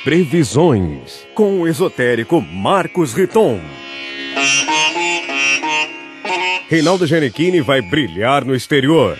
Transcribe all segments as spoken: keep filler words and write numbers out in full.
previsões, com o esotérico Marcos Riton. Reinaldo Gianecchini vai brilhar no exterior.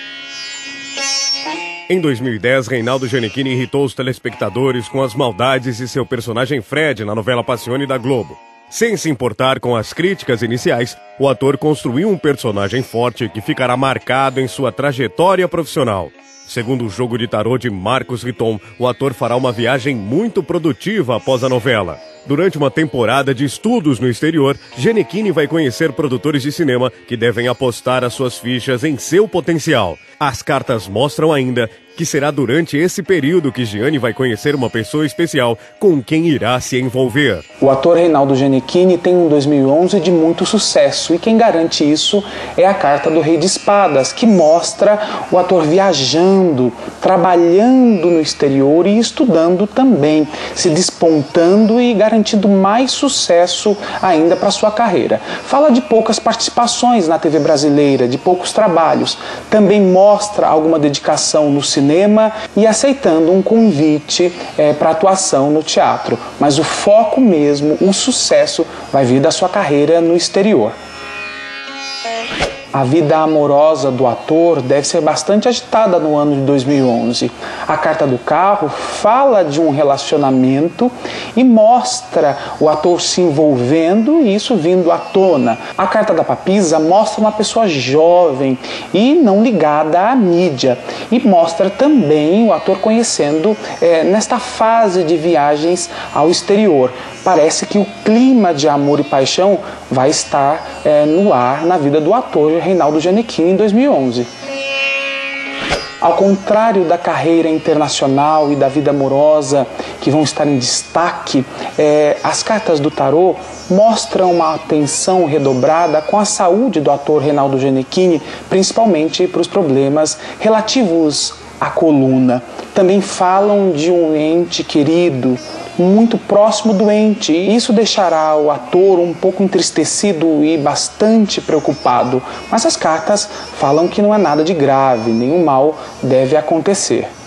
Em dois mil e dez, Reinaldo Gianecchini irritou os telespectadores com as maldades de seu personagem Fred na novela Passione da Globo. Sem se importar com as críticas iniciais, o ator construiu um personagem forte que ficará marcado em sua trajetória profissional. Segundo o jogo de tarô de Marcos Riton, o ator fará uma viagem muito produtiva após a novela. Durante uma temporada de estudos no exterior, Gianecchini vai conhecer produtores de cinema que devem apostar as suas fichas em seu potencial. As cartas mostram ainda que será durante esse período que Gianni vai conhecer uma pessoa especial com quem irá se envolver. O ator Reinaldo Gianecchini tem um dois mil e onze de muito sucesso e quem garante isso é a carta do Rei de Espadas, que mostra o ator viajando, trabalhando no exterior e estudando também, se despontando e garantindo mais sucesso ainda para sua carreira. Fala de poucas participações na T V brasileira, de poucos trabalhos. Também mostra alguma dedicação no cinema e aceitando um convite é, para atuação no teatro. Mas o foco mesmo, o sucesso, vai vir da sua carreira no exterior. A vida amorosa do ator deve ser bastante agitada no ano de dois mil e onze. A carta do carro fala de um relacionamento e mostra o ator se envolvendo e isso vindo à tona. A carta da papisa mostra uma pessoa jovem e não ligada à mídia. E mostra também o ator conhecendo é, nesta fase de viagens ao exterior. Parece que o clima de amor e paixão vai estar é, no ar na vida do ator Reinaldo Gianecchini em dois mil e onze. Ao contrário da carreira internacional e da vida amorosa que vão estar em destaque, é, as cartas do tarô mostram uma atenção redobrada com a saúde do ator Reinaldo Gianecchini, principalmente para os problemas relativos à coluna. Também falam de um ente querido, muito próximo doente, e isso deixará o ator um pouco entristecido e bastante preocupado. Mas as cartas falam que não é nada de grave, nenhum mal deve acontecer.